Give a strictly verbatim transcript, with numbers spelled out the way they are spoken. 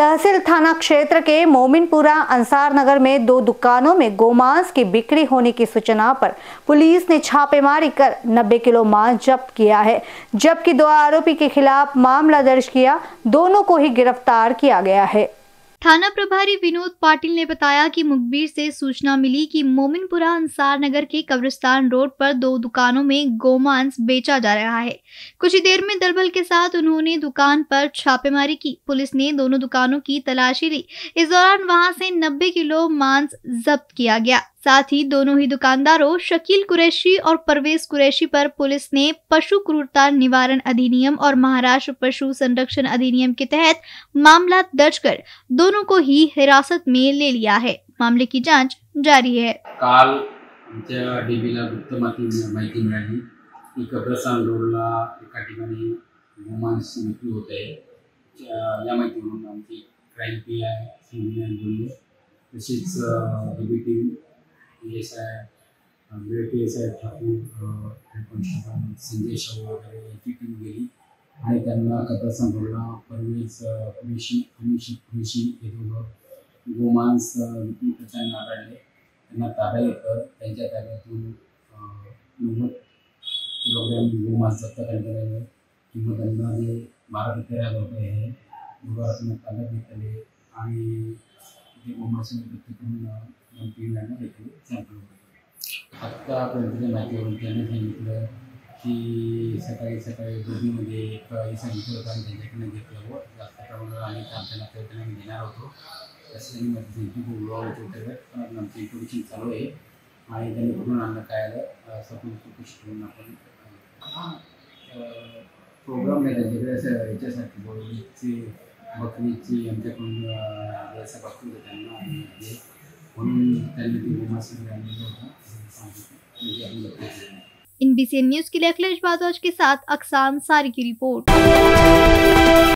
तहसील थाना क्षेत्र के मोमिनपुरा अंसार नगर में दो दुकानों में गोमांस की बिक्री होने की सूचना पर पुलिस ने छापेमारी कर नब्बे किलो मांस जब्त किया है, जबकि दो आरोपी के खिलाफ मामला दर्ज किया। दोनों को ही गिरफ्तार किया गया है। थाना प्रभारी विनोद पाटिल ने बताया कि मुखबिर से सूचना मिली कि मोमिनपुरा अंसार नगर के कब्रिस्तान रोड पर दो दुकानों में गोमांस बेचा जा रहा है। कुछ ही देर में दलबल के साथ उन्होंने दुकान पर छापेमारी की। पुलिस ने दोनों दुकानों की तलाशी ली। इस दौरान वहां से नब्बे किलो मांस जब्त किया गया। साथ ही दोनों ही दुकानदारों शकील कुरैशी और परवेज कुरैशी पर पुलिस ने पशु क्रूरता निवारण अधिनियम और महाराष्ट्र पशु संरक्षण अधिनियम के तहत मामला दर्ज कर दोनों को ही हिरासत में ले लिया है। मामले की जांच जारी है। काल आमच्या डीबीला गुप्त माहिती मिळाली की कब्रस्तान रोडला एका ठिकाणी गोमांस विक्री होत आहे। या माहितीवरून आमची क्राईम पी आहे बोलले, तसेच DB team P S I वेळ P S I Thakur constable Sanjay Shahu वगैरे यांची टीम गेली आणि त्यांना कब्रस्तान रोडला परवेज कुरेशी आणि कुरेशी हे दोघं गोमांस विक्री करताना आढळले। त्यांना ताब्यात घेतलं। त्यांच्या ताब्यातून नव्वद किलोग्रॅम गोमांस जप्त करण्यात आले। किंमत अंदाजे बारा ते तेरा हजार रुपये आहे। दोघांना त्यांना ताब्यात घेतले आणि ते गोमांस जप्त करून तीन जणांना घेतले सॅम्पल वगैरे। आत्तापर्यंतच्या माहितीवरून त्यांनी सांगितलं की सकाळी सकाळी दोघीमध्ये एक इसम घेतलं होतं आणि त्यांच्याकडनं घेतलं व जास्त प्रमाणात आणि त्यांना त्यांना मी देणार होतो असं त्यांनी मध्ये सांगितलं। बोलवायचं होतं पण आमचं इन्फॉर्मेशन चालू आहे आणि त्यांनी कुठून आणलं काय आलं असं पण चौकशी करून आपण प्रोग्राम नाही त्यांच्याकडे असं याच्यासाठी बोलवीची बकरीची आमच्याकडून असं बघतो त्यांना आणि म्हणून त्यांनी ती गोमांस आणलेलं होतं सांगितलं। इन बी सी एन न्यूज के लिए अखिलेश भारद्वाज के साथ अक्सान सारी की रिपोर्ट।